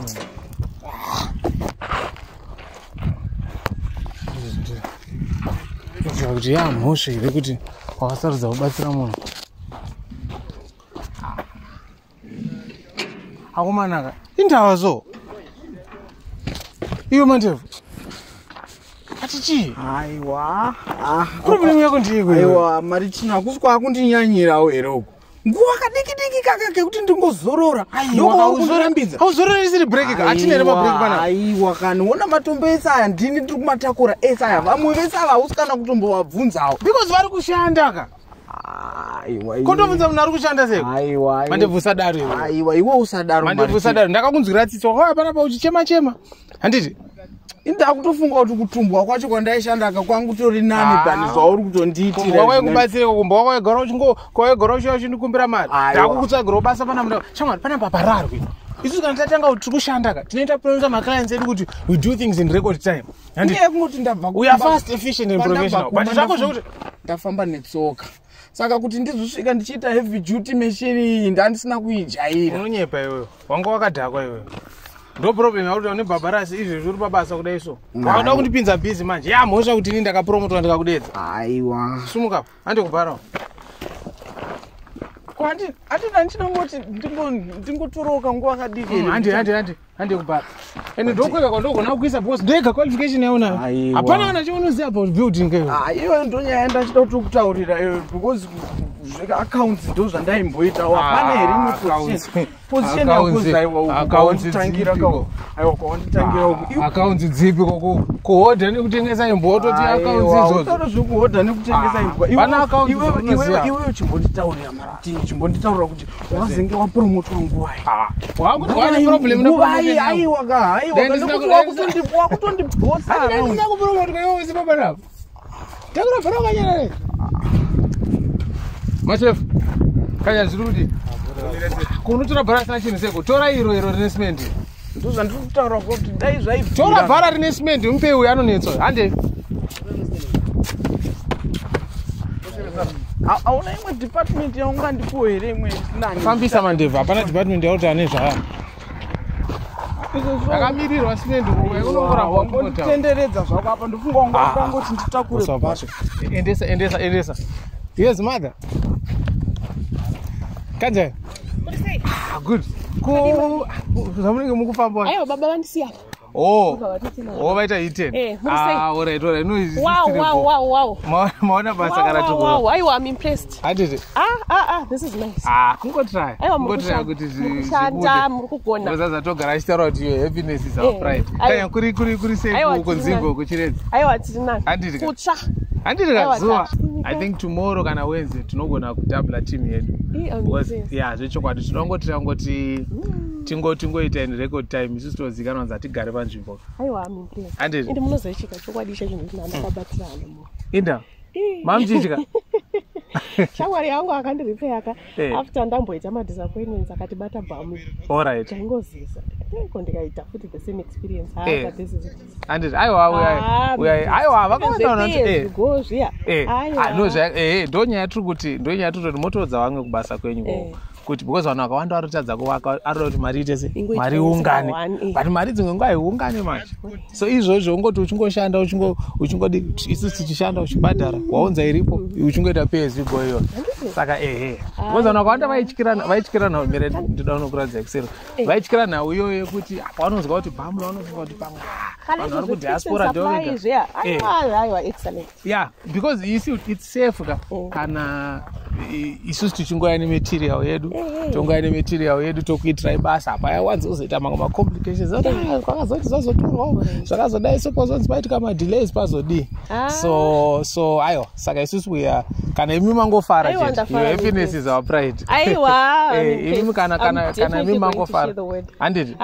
kuti yamhosva here kuti wakasarudza kubatsira munhu. Akumanaka indava so iwe Mandebvu atichi aiwa problem yako ndiko aiwa mari china kuswa kundinyanyirawo here uko nguva kadiki kaka kekuti ndingozorora ndokauzorambidza auzorora isiri break ka atina ere mabreak pana aiwa kaniona matombo ese aya ndini ndiri kumatakura ese aya vamwe vese ava hausikana kutombovabvunzawo because vari kushanda ka. aiwa kondobvunza munhu ari kushanda sei? aiwa Mandebvu usadaro iwe. aiwa iwe usadaro Mandebvu usadaro ndakakunzwira tsitsi wakauya panapa uchichema handiti ndakutofunga kuti kutumbwa kwacho kwandaishandaka kwangu tori nani bani zvauri kutondiitira kwaikubatsire kumba wakaigara uchingokwavaigara uchiva uchindikumbira mari ndakukutsvagira basa pana munda shamwari pana papararwi isusu kana tatanga kuti tiri kushandaka tinoita promise maclients edu kuti we do things in record time handikungoti ndabva we are fast efficient and professional but zvako zvokuti ndafamba netsoka saka kuti ndizosvika ndichiita heavy duty machine iyi ndandisina kuijaira. Unonyepa iwewe wanga wakadhakwa iwewe ndo problem yakuti une bhabarasi izvezvi uri pabasa kudai so wakada kundipinza busy manje yamhosva kuti ini ndakapromotwa ndikakudedza. aiwa sumuka handikubharawo handina ndinongoti ndingotoroka nguva kadiki handikubhara ende ndokwega kwandogona kuisa bos ndoega qualification yaunayo hapana kana chaunoziva about building iwe ndonyaya ndachida kuti kutaurira because accounts ndo zvandaimboitawo hapana here imwe position yakuzaiwaaiwa accounts dzipi kuhodha nekutengesa imbwa toti accounts izozo zvekuhodha nekutengesa imbwa pana accounts iwewe chimbonditaurira maratini chimbonditaurira kuti wazenge wapromotwa nguwai wakuti wane problem aiwa wakutondibhosa ndina kupromotwa iwe wese papanapa takurabhara wakanyarare Mandebvu kanya zviri kuti kunotora bhara risina chinhu seko tora iro rine simendi ndo zvandiri kutaura kuti dai zvaibvira tora bhara rine simendi mupe uyu anonetswa hande hauna imwe department yaungandipuwo here imwe nani fambisa Mandebvu hapana department yakuti ane zvaya akamirirwa simendi unongorambonditenderedza zvako apa ndofunga wangangoti nditakure bhaso endesa yes mother kanjani good zvamunenge mukufamba aiwa baba vandisiya vaita hiten alright maona basa wow aiwa I'm impressed handiti this is nice kungotry kuti kushanda muri kugona uzazatogara achitaura kuti your happiness is our pride kanya kuri sei kunzimbo kuchiredza aiwa tiri nani handiti kutsva handiti kazuva I think tomorrow kana Wednesday tinogona kudabla team yedu zvechokwadi tinongoti tingoita in record time isusu tozikanwa kunzi hatigare panzvimbo aiwa handiti ende munozoicheka chokwadi icho chinhu kuti ndandakabatsira hano inda mamuchiitika shamwari yangu akandiripeyaka after ndamboita madisappointments akatibata bhamu alright chaingozisa ndikaita futi the same experience handiti aiwa ndonyaya tiri kuti motodza vamwe kubasa kwenyu kuti because vanhu vakawanda varotadza kuvaka aroda kuti mari ite se mari iungane but mari dzimwe nguva haiungane manje so izvozvo ungoti uchingoshanda uchingodi isusu tichishanda uchibhadhara waunza iripo uchingoita pay as you go iyo saka because vanhu vakawanda vaityira nhau mere ndida unokuradza excel vaityira nhau iyoyo yekuti pavanonzwa kuti bhamu vanofunga kuti pamwe vanhu vari kudiaspora because you see it's safe kana isusu tichingoya nematerial yedu tongoya nematerial yedu tokuitirai basa hapaya wanzi uzoita mamwe macomplications kwakazoti zazotorwawo zvakazodai sokozonzi paitika madelays pazodii so aiwa saka isusu kana imi mangofara chete your happiness is our pride imi kana imi mangofara handiti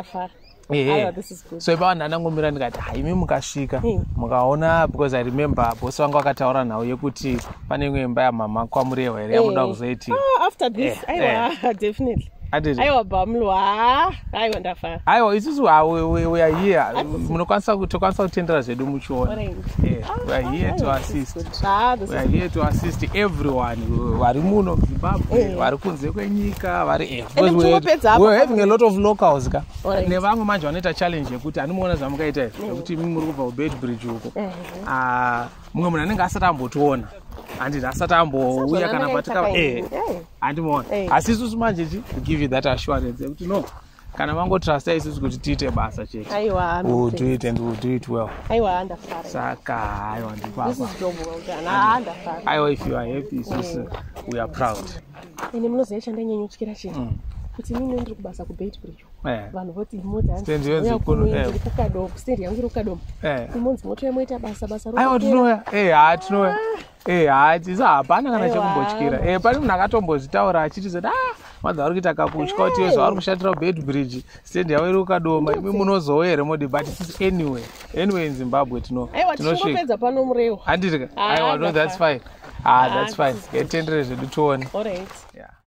so ipa vanhu andangomira ndikati haimi mukasvika mukaona because I remember bosi vanga vakataura nhau yekuti pane imwe imba yamama kwamurehwa here yamuda kuzoitika after this definitely aiwa bamlo aiwa ndafara aiwa isusu we are here munokwanisa kutendera zvedu muchiona we are here to assist we are here to assist everyone vari muno muzimbabwe vari kunze kwenyika vari we're having a lot of locals ka nevamwe manje vanoita challenge yekuti hanimuona zvamukaita izvi nekuti muri kubva kubedbridge uko mumwe munhu anenge asati ambotiona handiti asati ambouya kana patika handimuona asi isusu manje to give you that assurance yekuti no kana mangotrasta isusu kuti tiite basa chete we'll do it and we'll do it well saka aiwa ndipapa aiwa if you are happy isusu we are proud ine munoziva chandanyanyutyira chinhu kuti mimi ndiri kubasa kubedbridge vanhu voti mota stendi yangu iri kukadomo imonzi moto yemoita basa aiwa tinoya tinoya hatiso hapana kana chekumbotyira pane munhu akatombozvitaura achiti zoti madza vari kuita kakutya kuti iwe zvavari kushatira kubedbridge stendi yavo iri kukadoma imi munozowo here modi but sis anyway in Zimbabwe tinosvika pano murewo handiti aiwa no that's fine that's fine getendere zvedu tione. All right. Yeah.